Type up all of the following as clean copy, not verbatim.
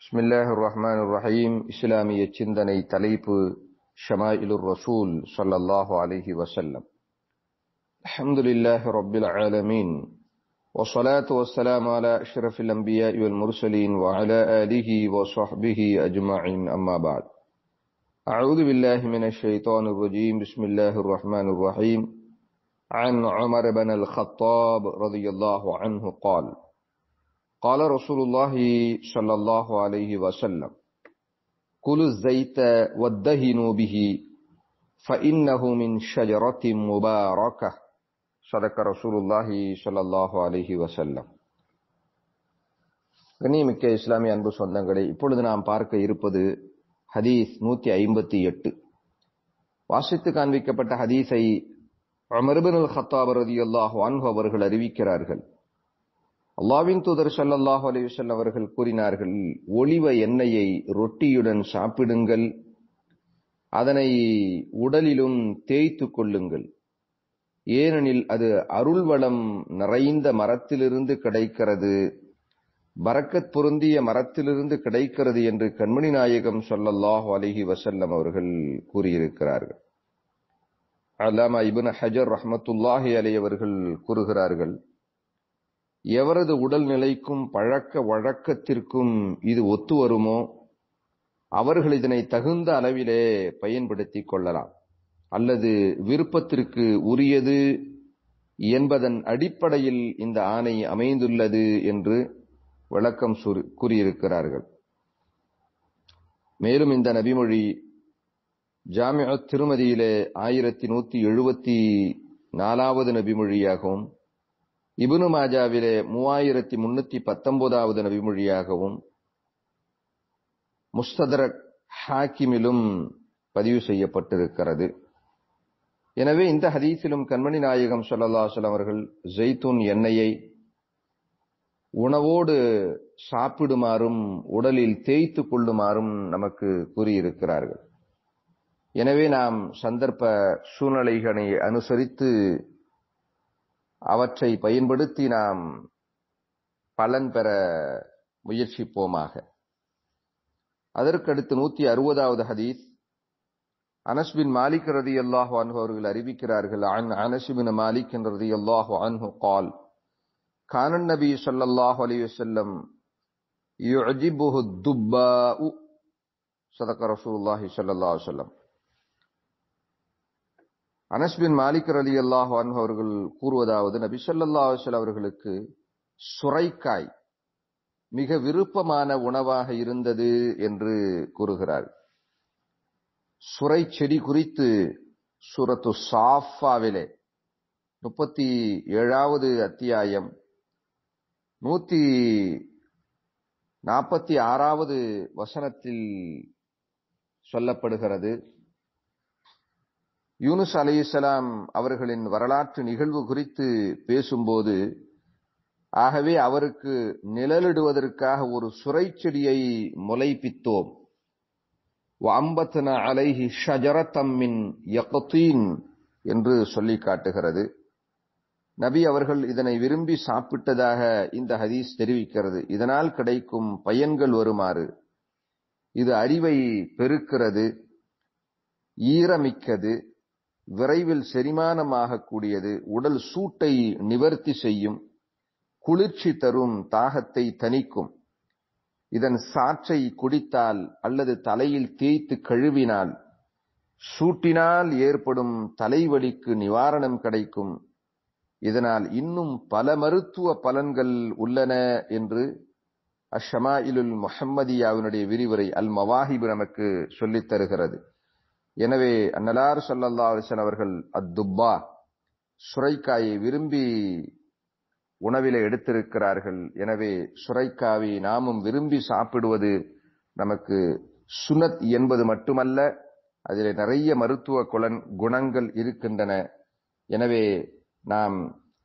பிஸ்மில்லாஹிர்ரஹ்மானிர்ரஹீம். இஸ்லாமிய சிந்தனை தலைப்பு ஷமாயிலுர் ரசூல் ஸல்லல்லாஹு அலைஹி வஸல்லம். அல்ஹம்துலில்லாஹி ரப்பில் ஆலமீன் வஸ்ஸலாத்து வஸ்ஸலாமு அலா அஷ்ரஃபில் அன்பியாஇ வல் முர்ஸலீன் வ அலா ஆலிஹி வ ஸஹ்பிஹி அஜ்மஈன். அம்மா பஅத். அஊது பில்லாஹி மினஷ் ஷைத்தானிர் ரஜீம். பிஸ்மில்லாஹிர் ரஹ்மானிர் ரஹீம். عن عمر بن الخطاب رضي الله عنه قال قال رسول الله صلى الله عليه وسلم كلوا الزيت وادهنوا به فإنه من شجرة مباركة صدق رسول الله صلى الله عليه وسلم. கண்ணியமிக்க இஸ்லாமிய அன்பு சொந்தங்களே, இப்பொழுது நாம் பார்க்க இருப்பது ஹதீஸ் 158. வாசித்து காண்பிக்கப்பட்ட ஹதீஸை உமர் இப்னு அல்-கத்தாப் ரலியல்லாஹு அன்ஹு அவர்கள் அறிவிக்கிறார்கள். அல்லாஹ்வின் தூதர் ஸல்லல்லாஹு அலைஹி வஸல்லம் அவர்கள் கூறினார்கள், ஒலிவ எண்ணெயை ரொட்டியுடன் சாப்பிடுங்கள், அதனை உடலிலும் தேய்த்து கொள்ளுங்கள், ஏனெனில் அது அருள்வளம் நிறைந்த மரத்திலிருந்து கிடைக்கிறது, பரக்கத் பொருந்திய மரத்திலிருந்து கிடைக்கிறது என்று கண்மணி நாயகம் ஸல்லல்லாஹு அலைஹி வஸல்லம் அவர்கள் கூறியிருக்கிறார்கள். அல்லாமா இப்னு ஹஜர் ரஹ்மத்துல்லாஹி அலைஹி அவர்கள் கூறுகிறார்கள், எவரது உடல் நிலைக்கும் பழக்க வழக்கத்திற்கும் இது ஒத்து வருமோ அவர்கள் இதனை தகுந்த அளவிலே பயன்படுத்திக் கொள்ளலாம், அல்லது விருப்பத்திற்கு உரியது என்பதன் அடிப்படையில் இந்த ஆணை அமைந்துள்ளது என்று விளக்கம் கூறியிருக்கிறார்கள். மேலும் இந்த நபிமொழி ஜாமிஅத் திருமதியிலே 1174வது நபிமொழியாகவும், இப்னு மாஜாவிலே 3319வது நபிமொழியாகவும், முஸ்ததரக் ஹாக்கிமிலும் பதிவு செய்யப்பட்டிருக்கிறது. எனவே இந்த ஹதீஸிலும் கண்மணி நாயகம் ஸல்லல்லாஹு அலைஹி வஸல்லம் அவர்கள் ஜெய்தூன் எண்ணெயை உணவோடு சாப்பிடுமாறும் உடலில் தேய்த்து கொள்ளுமாறும் நமக்கு கூறியிருக்கிறார்கள். எனவே நாம் சந்தர்ப்ப சூழ்நிலைகளை அனுசரித்து அவற்றை பயன்படுத்தி நாம் பலன் பெற முயற்சிப்போமாக. அதற்கடுத்து 160வது ஹதீஸ் அனஸ் பின் மாலிக் ரலியல்லாஹு அன்ஹு அவர்கள் அறிவிக்கிறார்கள். அனஸ் பின் மாலிக் ரலியல்லாஹு அன்ஹு قال كان النبي صلى الله عليه وسلم يعجبه الدباء صدق رسول الله صلى الله عليه وسلم. அனஸ் பின் மாலிக் ரலியல்லாஹு அன்ஹு அவர்கள் கூறுவதாவது, நபி ஸல்லல்லாஹு அலைஹி வஸல்லம் அவர்களுக்கு சுரைக்காய் மிக விருப்பமான உணவாக இருந்தது என்று கூறுகிறார். சுரை செடி குறித்து சூரத்து சாஃபாவிலே 37வது அத்தியாயம் 146வது வசனத்தில் சொல்லப்படுகிறது. யூனுஸ் அலைஹிஸ்ஸலாம் அவர்களின் வரலாற்று நிகழ்வு குறித்து பேசும்போது, ஆகவே அவருக்கு நிழலிடுவதற்காக ஒரு சுரை செடியை முளைப்பித்தோம், வஅம்பத்னா அலைஹி ஷஜரத்தம் மின் யக்தீன் என்று சொல்லி காட்டுகிறது. நபி அவர்கள் இதனை விரும்பி சாப்பிட்டதாக இந்த ஹதீஸ் தெரிவிக்கிறது. இதனால் கிடைக்கும் பயன்கள் வருமாறு: இது அறிவை பெருக்கிறது, ஈரமிக்கது, விரைவில் செரிமானமாக கூடியது, உடல் சூட்டை நிவர்த்தி செய்யும், குளிர்ச்சி தரும், தாகத்தை தணிக்கும். இதன் சாற்றை குடித்தால் அல்லது தலையில் தேய்த்து கழுவினால் சூட்டினால் ஏற்படும் தலைவலிக்கு நிவாரணம் கிடைக்கும். இதனால் இன்னும் பல மருத்துவ பலன்கள் உள்ளன என்று அஷமாயிலுல் முஹம்மதியாவினுடைய விரிவுரை அல் மவாஹிப் நமக்கு சொல்லித் தருகிறது. எனவே அன்னலார் ஸல்லல்லாஹு அலைஹி வஸல்லம் அவர்கள் அத்துப்பா சுரைக்காயை விரும்பி உணவிலே எடுத்திருக்கிறார்கள். எனவே சுரைக்காவை நாமும் விரும்பி சாப்பிடுவது நமக்கு சுன்னத் என்பது மட்டுமல்ல, அதிலே நிறைய மருத்துவ குணங்கள் இருக்கின்றன. எனவே நாம்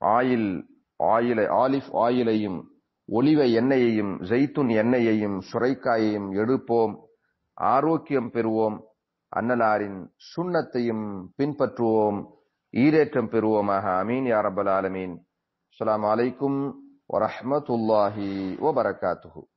ஆலிவ் ஆயிலையும் ஒலிவ எண்ணெயையும் ஜெய்துன் எண்ணெயையும் சுரைக்காயையும் எடுப்போம், ஆரோக்கியம் பெறுவோம், அன்னலாரின் சுன்னத்தையும் பின்பற்றுவோம், ஈரேற்றம் பெறுவோமாக. ஆமீன் யா ரப்பல் ஆலமீன். அஸ்ஸலாமு அலைக்கும் வரஹ்மத்துல்லாஹி வபரகாத்துஹு.